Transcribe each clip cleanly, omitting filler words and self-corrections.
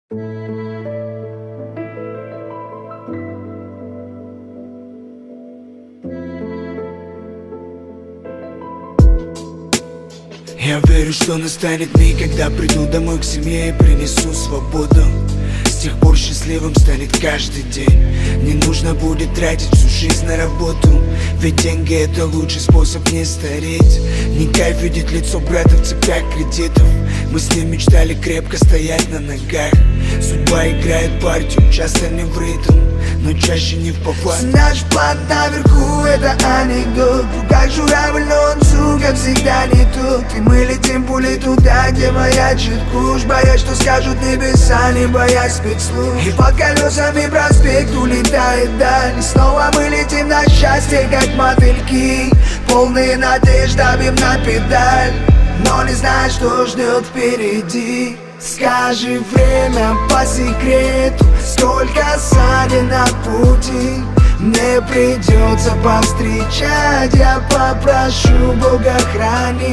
Я верю, что настанет миг, когда приду домой к семье и принесу свободу. С тех пор счастливым станет каждый день. Не нужно будет тратить всю жизнь на работу, ведь деньги — это лучший способ не стареть. Не кайф видеть лицо брата в цепях кредитов. Мы с ним мечтали крепко стоять на ногах. Судьба играет партию, часто не в ритм, но чаще не в попад. Наш план наверху — это анекдот. Как журавль, но он, сука, всегда не тут. И мы летим пулей туда, где маячит куш, боясь, что скажут небеса, не боясь спецслужб. И под колесами проспект улетает даль. И снова мы летим на счастье, как мотыльки, полные надежд, давим на педаль, но не знаешь, что ждет впереди. Скажи время по секрету, сколько садин на пути мне придется повстречать, я попрошу Бога храни.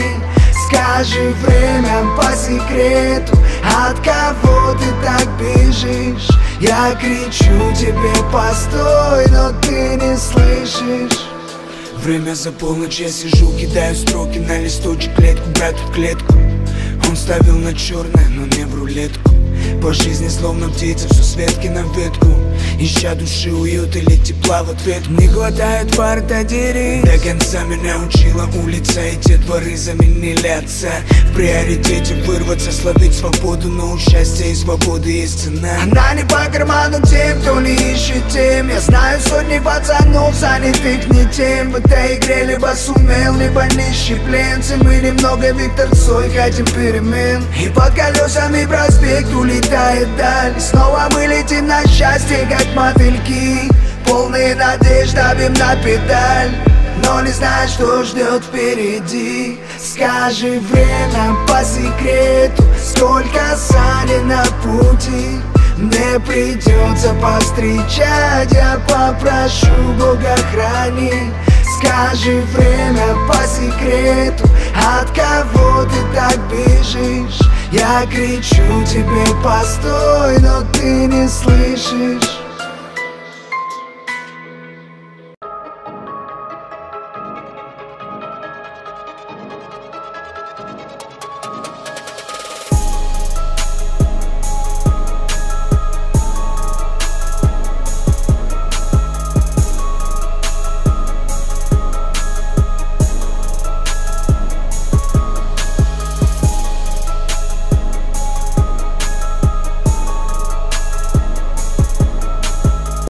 Скажи время по секрету, от кого ты так бежишь? Я кричу тебе постой, но ты не слышишь. Время за полночь, я сижу, кидаю строки на листочек, клетку брату в клетку. Он ставил на черное, но не в рулетку. По жизни словно птица, все с ветки на ветку, ища души уют или тепла в ответ. Не хватает фар, додери. До конца меня учила улица, и те дворы заменили отца. В приоритете вырваться, словить свободу, но у счастья и свободы есть цена. Она не по карману тем, кто не ищет тем. Я знаю сотни пацанов, занятых не тем. В этой игре либо сумел, либо нищий пленцы. Мы немного Виктор Цой, хотим перемен. И под колесами проспект улетает даль. И снова мы летим на счастье, как мотыльки, полные надежд, давим на педаль, но не знаешь, что ждет впереди. Скажи время по секрету, сколько садин на пути мне придется повстречать, я попрошу Бога храни. Скажи время по секрету, от кого ты так бежишь? Я кричу тебе постой, но ты не слышишь.